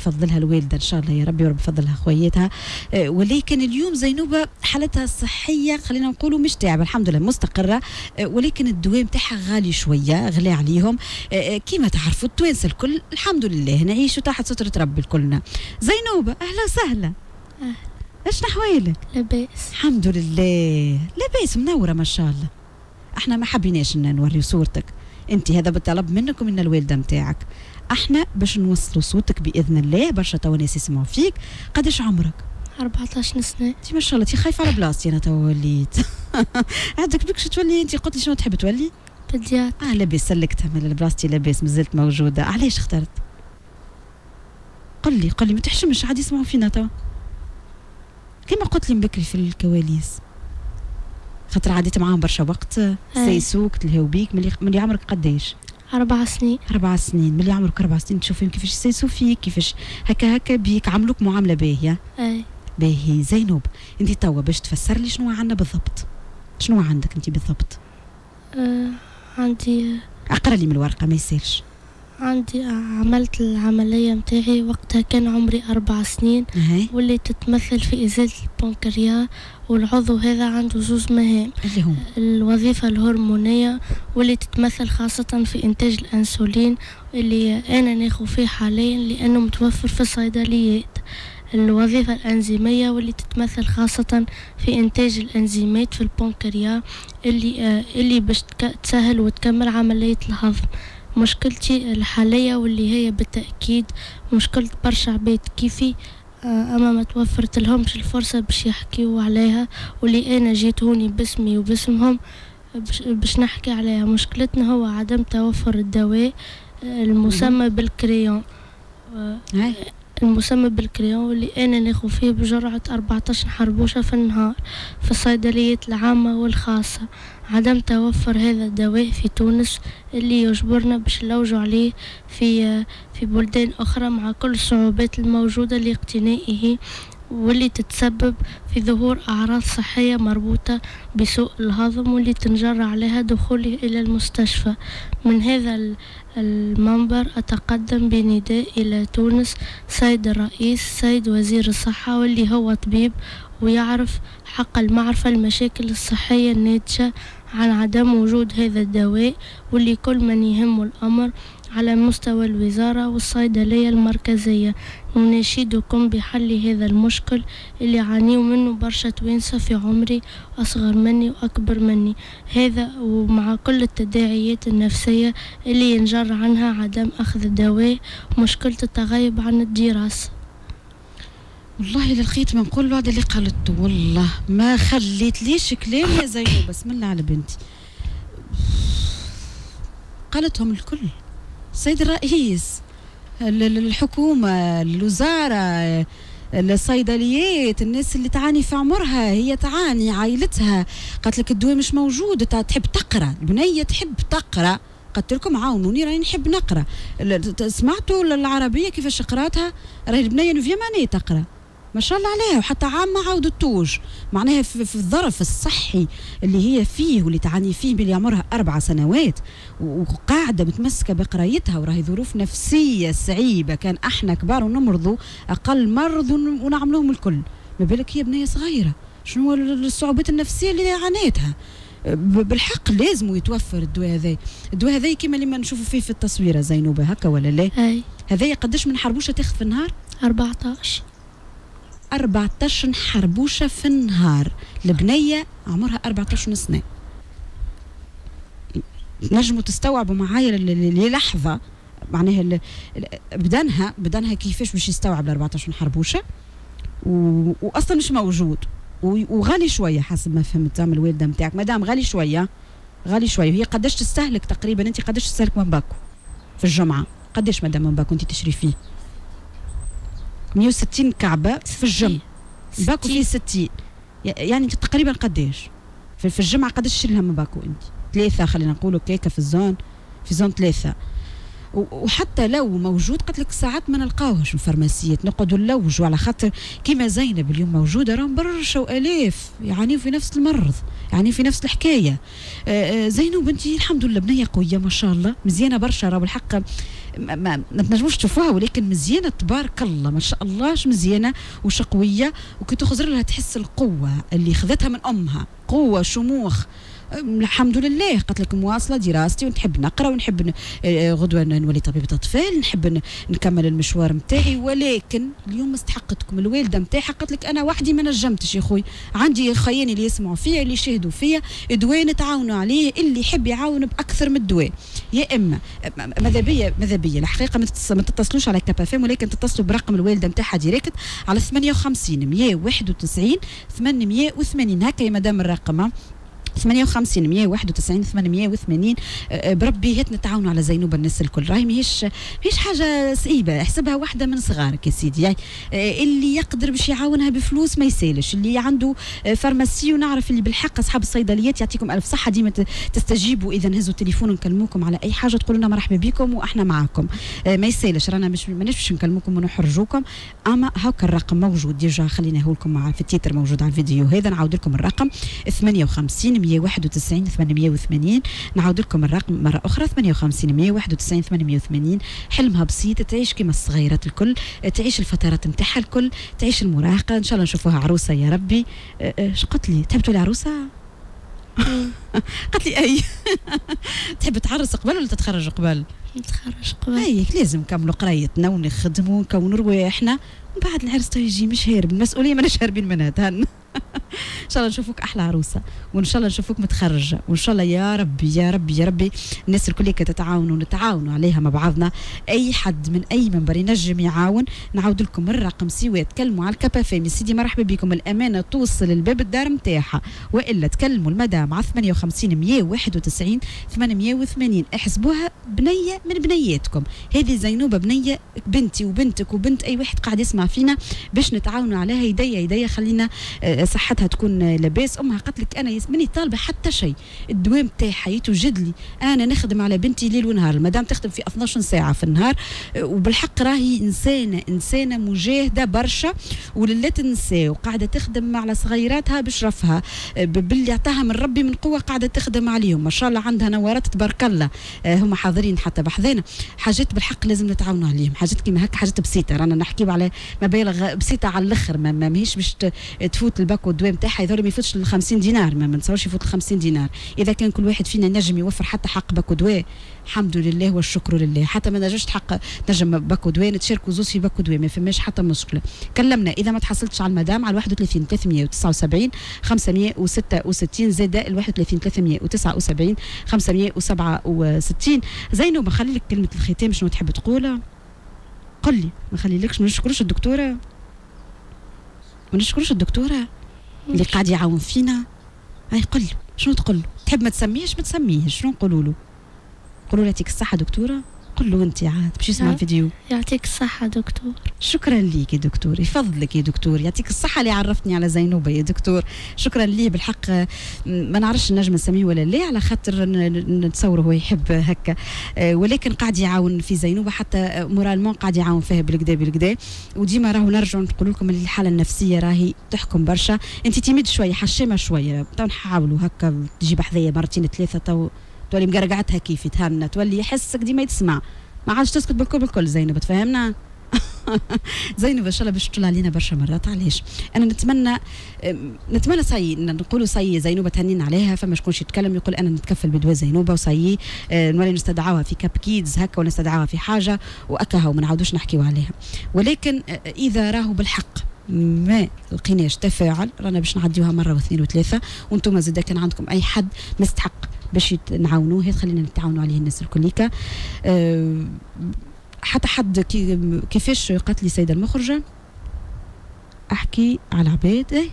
يفضلها الوالده ان شاء الله يا ربي ورب يفضلها خويتها. ولكن اليوم زينوبه حالتها الصحيه خلينا نقولوا مش تعبه الحمد لله مستقره. ولكن الدواء نتاعها غالي شويه غلى عليهم. كيما تعرفوا التوانسه الكل الحمد لله نعيشوا تحت ستره ربي الكلنا. زينوبه اهلا وسهلا. ايش احوالك؟ لاباس الحمد لله لاباس منوره ما شاء الله. احنا ما حبيناش نوري صورتك انت هذا بالطلب منك ومن الوالده نتاعك. احنا باش نوصلوا صوتك باذن الله برشا تو ناس يسمعوا فيك. قداش عمرك؟ 14 سنه. انت ما شاء الله انت خايفه على بلاصتي انا تو وليت. عندك بكش تولي انت قلت لي شنو تحب تولي؟ بديات. لاباس سلكتها من بلاصتي لاباس مازلت موجوده. علاش اخترت؟ قل لي ما تحشمش عاد يسمعوا فينا تو كما قلت لي من بكري في الكواليس خاطر عديت معاهم برشا وقت سيسوك تلهاو بيك ملي عمرك قداش؟ 4 سنين. 4 سنين ملي عمرك 4 سنين تشوفيهم كيفاش يسيسوا فيك كيفاش هكا بيك عملوك معامله باهيه. اي باهي. زينب انت توا باش تفسر لي شنو عندنا بالضبط شنو عندك انت بالضبط؟ عندي اقرا لي من الورقه ما يسالش. عندي عملت العملية متاعي وقتها كان عمري 4 سنين واللي تتمثل في إزالة البنكرياس والعضو هذا عنده 2 مهام اللي هم الوظيفة الهرمونية واللي تتمثل خاصة في إنتاج الأنسولين اللي أنا ناخذ فيه حاليا لأنه متوفر في الصيدليات. الوظيفة الأنزيمية واللي تتمثل خاصة في إنتاج الأنزيمات في البنكرياس اللي باش تسهل وتكمل عملية الهضم. مشكلتي الحالية واللي هي بالتأكيد مشكلة برشا عباد كيفي أما ما توفرت لهمش الفرصة باش يحكيوا عليها واللي أنا جيت هوني باسمي وباسمهم باش نحكي عليها. مشكلتنا هو عدم توفر الدواء المسمى بالكريون واللي أنا ناخذ فيه بجرعة 14 حربوشة في النهار في الصيدليات العامة والخاصة. عدم توفر هذا الدواء في تونس اللي يجبرنا باش نلوجوا عليه في بلدان أخرى مع كل الصعوبات الموجودة لاقتنائه واللي تتسبب في ظهور أعراض صحية مربوطة بسوء الهضم واللي تنجر عليها دخولي إلى المستشفى. من هذا المنبر أتقدم بنداء إلى تونس سيد الرئيس سيد وزير الصحة واللي هو طبيب ويعرف حق المعرفة المشاكل الصحية الناتجة عن عدم وجود هذا الدواء واللي كل من يهم الأمر على مستوى الوزارة والصيدلية المركزية. نناشدكم بحل هذا المشكل اللي يعانيوا منه برشا توانسة في عمري أصغر مني وأكبر مني هذا ومع كل التداعيات النفسية اللي ينجر عنها عدم أخذ الدواء ومشكلة التغيب عن الدراسة. والله للخيط ما نقول بعد اللي قالته والله ما خليت ليش كلام يا زينب بسم الله على بنتي قالتهم الكل. السيد الرئيس الحكومة الوزارة الصيدليات الناس اللي تعاني في عمرها هي تعاني عائلتها قالت لك الدواء مش موجود تحب تقرأ البنية تحب تقرأ قلت لكم عاونوني راني نحب نقرأ. سمعتوا العربية كيفاش قراتها راهي البنية نوفيام اني تقرأ ما شاء الله عليها وحتى عام ما عاودتوش معناها في الظرف الصحي اللي هي فيه واللي تعاني فيه بلي عمرها 4 سنوات وقاعدة متمسكة بقرايتها وراهي ظروف نفسية صعيبة كان احنا كبار ونمرضوا اقل مرض ونعملوهم الكل ما بالك هي بنية صغيرة شنو الصعوبات النفسية اللي عانيتها. بالحق لازم يتوفر الدواء هذا كما اللي ما نشوفوا فيه في التصويره زينوبه هكا ولا لا؟ هذا قداش من حربوشه تاخذ في النهار؟ 14 حربوشه في النهار. البنيه عمرها 14 سنه نجموا تستوعبوا معايا للحظه معناها بدنها كيفاش باش يستوعب 14 حربوشه واصلا مش موجود وغالي شويه حسب ما فهمت من الوالده نتاعك مدام غالي شويه وهي قداش تستهلك تقريبا انت قداش تستهلك من باكو في الجمعه قداش مدام من باكو انت تشري فيه 160 كعبه في الجمعه باكو فيه 60 يعني انت تقريبا قداش في الجمعه قداش تشري لها من باكو انت 3 خلينا نقولوا كيكه في زون 3 وحتى لو موجود قلت لك ساعات ما نلقاوهش في الفارماسيات نقعدوا نلوجوا على خاطر كيما زينب اليوم موجوده راهم برشا والاف يعانيوا في نفس المرض يعني في نفس الحكايه. زينب بنتي الحمد لله بنيه قويه ما شاء الله مزيانه برشا راهو بالحق ما تنجموش تشوفوها، ولكن مزيانه تبارك الله ما شاء الله، مزيانه وش قويه، وكي تخزر لها تحس القوه اللي خذتها من امها، قوه شموخ. الحمد لله قالت لك مواصله دراستي ونحب نقرا ونحب غدوه نولي طبيبه اطفال، نحب نكمل المشوار نتاعي، ولكن اليوم استحقتكم. الوالده نتاعها قالت لك انا وحدي ما نجمتش يا خوي، عندي خياني اللي يسمعوا فيا اللي يشاهدوا فيا، دواء نتعاونوا عليه، اللي يحب يعاون باكثر من الدواء. يا اما ماذا بيا الحقيقه ما تتصلوش على كاب اف ام، ولكن تتصلوا برقم الوالده نتاعها ديريكت على 58 191 880. هكا يا مدام الرقم 58 191 880. بربي هات نتعاونوا على زينوبه الناس الكل، راهي ماهيش حاجه صعيبه، احسبها واحده من صغارك يا سيدي. يعني اللي يقدر باش يعاونها بفلوس ما يسالش، اللي عنده فارماسي، ونعرف اللي بالحق اصحاب الصيدليات يعطيكم الف صحه، ديما تستجيبوا اذا نهزوا التليفون ونكلموكم على اي حاجه تقولوا لنا مرحبا بكم واحنا معاكم، ما يسالش، رانا ماناش باش نكلموكم ونحرجوكم. اما هاكا الرقم موجود ديجا، خليناه لكم في التيتر موجود على الفيديو هذا. نعاود لكم الرقم 58 191 880. نعاود لكم الرقم مره اخرى 58 191 880. حلمها بسيط، تعيش كما الصغيرات الكل، تعيش الفترات نتاعها الكل، تعيش المراهقه، ان شاء الله نشوفوها عروسه يا ربي. اش قلت لي تحب تولي عروسه؟ قالت لي اي. تحب تعرس قبل ولا تتخرج قبل؟ نتخرج قبل. اي لازم نكملوا قرايتنا ونخدموا ونكونوا رواحنا، ومن بعد العرس تو يجي مش هارب المسؤوليه، ماناش هاربين منها تهن. ان شاء الله نشوفوك احلى عروسه، وان شاء الله نشوفوك متخرجه، وان شاء الله يا ربي يا ربي يا ربي الناس الكل تتعاونوا نتعاونوا عليها مع بعضنا. اي حد من اي منبر ينجم يعاون. نعاود لكم الرقم سوا تكلموا على الكابا فامي سيدي مرحبا بكم، الامانه توصل الباب الدار نتاعها، والا تكلموا المدام على 58 191 880. احسبوها بنيه من بنياتكم، هذه زينوبه بنيه بنتي وبنتك وبنت اي واحد قاعد يسمع فينا، باش نتعاونوا عليها يديا خلينا صحتها تكون لاباس. امها قالت لك انا ماني طالبه حتى شيء، الدواء نتاعها يتوجد لي، انا نخدم على بنتي ليل ونهار، المدام تخدم في 12 ساعه في النهار، وبالحق راهي انسانه مجاهده برشا، ولله تنسى وقاعده تخدم على صغيراتها بشرفها، باللي عطاها من ربي من قوه قاعده تخدم عليهم، ما شاء الله عندها نوارات تبارك الله. هم حاضرين حتى بحذانا، حاجات بالحق لازم نتعاونوا عليهم، حاجات كيما هكا، حاجات بسيطه، رانا نحكيو على مبالغ بسيطه على الاخر، ماهيش باش تفوت الباك والدواء نتاعها يظهر ما يفوتش ل 50 دينار، ما نتصورش يفوت ل 50 دينار. اذا كان كل واحد فينا نجم يوفر حتى حق باك ودواء، الحمد لله والشكر لله. حتى ما نجمش حق نجم باك ودواء، نتشاركوا زوز في باك ودواء، ما فماش حتى مشكله. كلمنا اذا ما تحصلتش على المدام على 31 379 566 زائد 31 379 567. زينب خلي لك كلمه الختام، شنو تحب تقول؟ قل لي. ما خليلكش، ما نشكروش الدكتوره، ما نشكروش الدكتوره اللي قاعد يعاون فينا. هاي قل له شنو تقول له؟ تحب ما تسميهش شنو نقولوا له؟ قولوا له يعطيك الصحه دكتوره، قل له انت عاد باش يسمع الفيديو. يعطيك الصحه دكتور. شكرا ليك يا دكتور، يفضلك يا دكتور، يعطيك الصحه اللي عرفتني على زينوبه يا دكتور، شكرا ليه بالحق. ما نعرفش نجم نسميه ولا لا، على خاطر نتصور هو يحب هكا، ولكن قاعد يعاون في زينوبه، حتى مورالمون قاعد يعاون فيها بالكدا. وديما راهو نرجعوا نقول لكم الحاله النفسيه راهي تحكم برشا. انت تيميد شويه، حشمه شويه، تو نحاولوا هكا تجيب حذايا مرتين ثلاثه، تو تولي مقرقعتها كيف تهنى، تولي يحسك ديما يتسمع، ما عادش تسكت بالكل. زينب تفهمنا؟ زينب ان شاء الله باش تطلع علينا برشا مرات. علاش؟ انا نتمنى صاي نقولوا صاي زينوبه تهنينا عليها، فما شكونش يتكلم يقول انا نتكفل بدواء زينوبه وصاي، نولي نستدعوها في كاب كيدز هكا، ولا نستدعوها في حاجه واكاها وما نعاودوش نحكيو عليها. ولكن اذا راهو بالحق ما لقيناش تفاعل، رانا باش نعديوها مره واثنين وثلاثه، وانتم زاده كان عندكم اي حد مستحق باش نعاونوه، خلينا نتعاونوا عليه الناس الكليكا. حتى حد كيفاش قالت لي سيده المخرجه احكي على عباد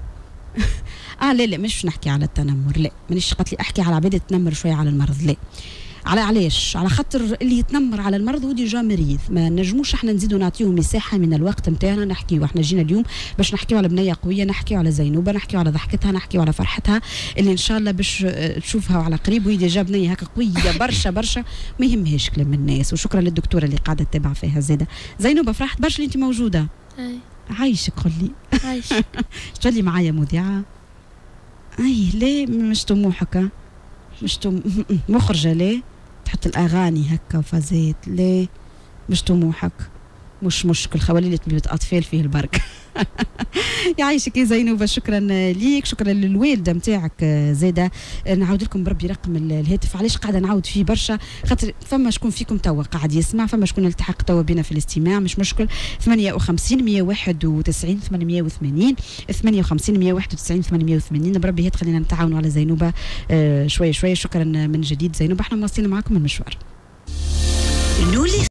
لا مش نحكي على التنمر، لا مانيش، قالت لي احكي على عباد تنمر شويه على المرض، لا علاش؟ على خاطر اللي يتنمر على المرض هو ديجا مريض، ما نجموش احنا نزيدوا نعطيهم مساحه من الوقت نتاعنا نحكيو. احنا جينا اليوم باش نحكيو على بنيه قويه، نحكيو على زينوبه، نحكيو على ضحكتها، نحكيو على فرحتها اللي ان شاء الله باش تشوفها على قريب، وهي ديجا بنيه هكا قويه برشا ما يهمهاش كلام الناس. وشكرا للدكتوره اللي قاعده تتابع فيها زاده. زينوبه فرحت برشا اللي انت موجوده. اي عايشك، قل لي عايشك. تولي معايا مذيعه؟ اي ليه مش طموحك؟ مش مخرجه ليه؟ تحط الاغاني هكا وفازات، لا مش طموحك، مش مشكل، خوالي بيوت اطفال فيه البركه. يعيشك يا زينوبه، شكرا ليك، شكرا للوالده نتاعك زاده. نعاود لكم بربي رقم الهاتف، علاش قاعده نعاود فيه برشا، خاطر فما شكون فيكم توا قاعد يسمع، فما شكون التحق توا بنا في الاستماع، مش مشكل. 58 191 880 58 191 880 بربي هات، خلينا نتعاونوا على زينوبه شويه شويه. شكرا من جديد زينوبه، احنا مواصلين معاكم المشوار.